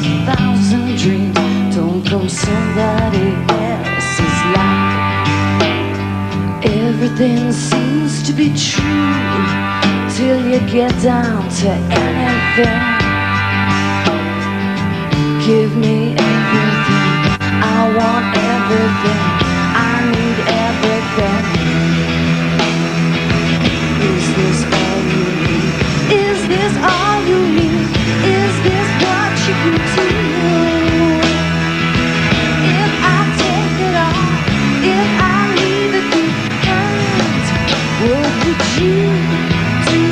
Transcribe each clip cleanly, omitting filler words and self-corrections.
1,000 dreams don't come somebody else's life. Everything seems to be true till you get down to anything. Give me everything, I want everything, I need everything. Is this all you need? Is this all you need? Is this what you can do? If I take it all, if I leave it behind, what would you do?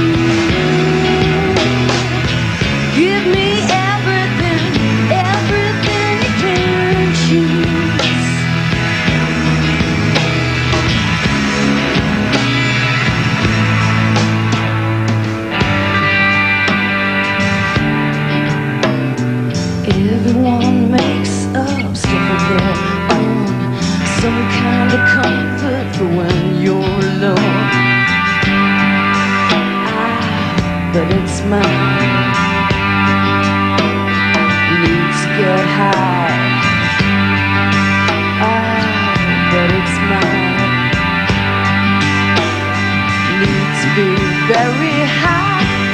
Give me everything, everything you can choose. Everyone makes up stuff of their own, some kind of comfort for when you're alone. But it's mine. Needs get high. But it's mine. Needs be very high.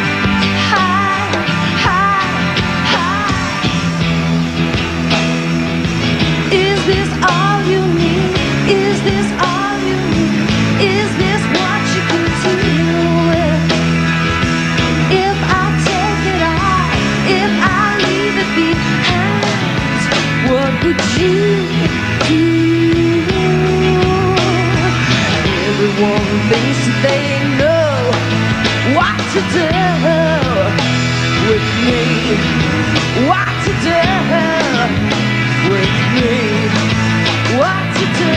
Is this all you need? Is this all you need? Is this what you can deal with? If I take it all, if I leave it behind, what would you do? Everyone thinks they know what to do with me. What to do with me, what to do.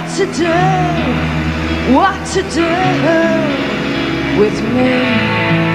What to do with me?